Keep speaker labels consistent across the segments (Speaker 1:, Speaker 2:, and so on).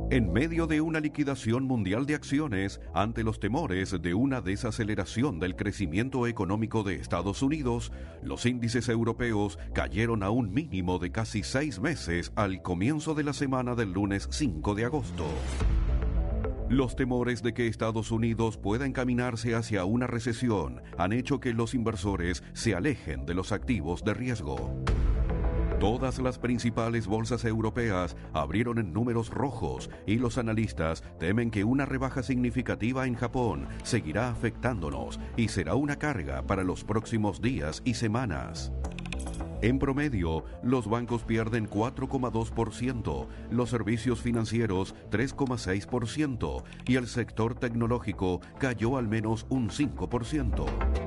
Speaker 1: En medio de una liquidación mundial de acciones, ante los temores de una desaceleración del crecimiento económico de Estados Unidos, los índices europeos cayeron a un mínimo de casi 6 meses al comienzo de la semana del lunes 5 de agosto. Los temores de que Estados Unidos pueda encaminarse hacia una recesión han hecho que los inversores se alejen de los activos de riesgo. Todas las principales bolsas europeas abrieron en números rojos y los analistas temen que una rebaja significativa en Japón seguirá afectándonos y será una carga para los próximos días y semanas. En promedio, los bancos pierden 4,2%, los servicios financieros 3,6% y el sector tecnológico cayó al menos un 5%.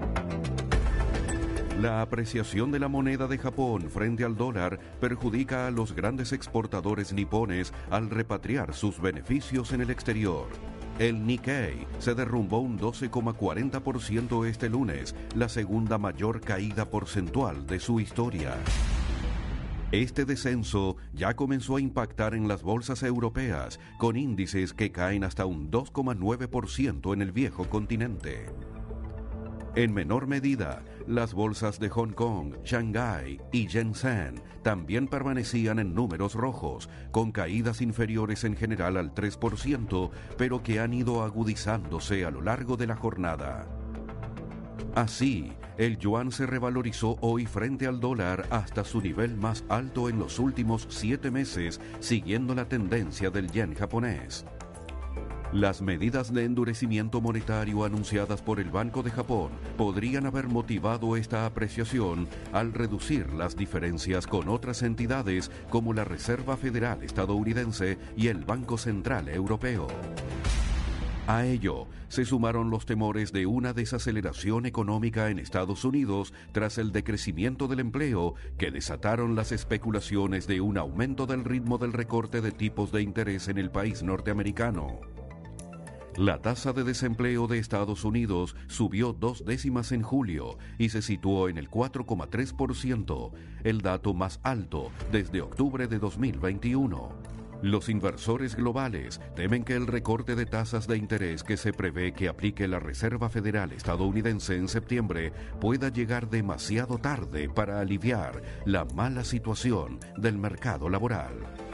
Speaker 1: La apreciación de la moneda de Japón frente al dólar perjudica a los grandes exportadores nipones al repatriar sus beneficios en el exterior. El Nikkei se derrumbó un 12,40% este lunes, la segunda mayor caída porcentual de su historia. Este descenso ya comenzó a impactar en las bolsas europeas, con índices que caen hasta un 2,9% en el viejo continente. En menor medida, las bolsas de Hong Kong, Shanghái y Shenzhen también permanecían en números rojos, con caídas inferiores en general al 3%, pero que han ido agudizándose a lo largo de la jornada. Así, el yuan se revalorizó hoy frente al dólar hasta su nivel más alto en los últimos 7 meses, siguiendo la tendencia del yen japonés. Las medidas de endurecimiento monetario anunciadas por el Banco de Japón podrían haber motivado esta apreciación al reducir las diferencias con otras entidades como la Reserva Federal estadounidense y el Banco Central Europeo. A ello se sumaron los temores de una desaceleración económica en Estados Unidos tras el decrecimiento del empleo que desataron las especulaciones de un aumento del ritmo del recorte de tipos de interés en el país norteamericano. La tasa de desempleo de Estados Unidos subió 2 décimas en julio y se situó en el 4,3%, el dato más alto desde octubre de 2021. Los inversores globales temen que el recorte de tasas de interés que se prevé que aplique la Reserva Federal estadounidense en septiembre pueda llegar demasiado tarde para aliviar la mala situación del mercado laboral.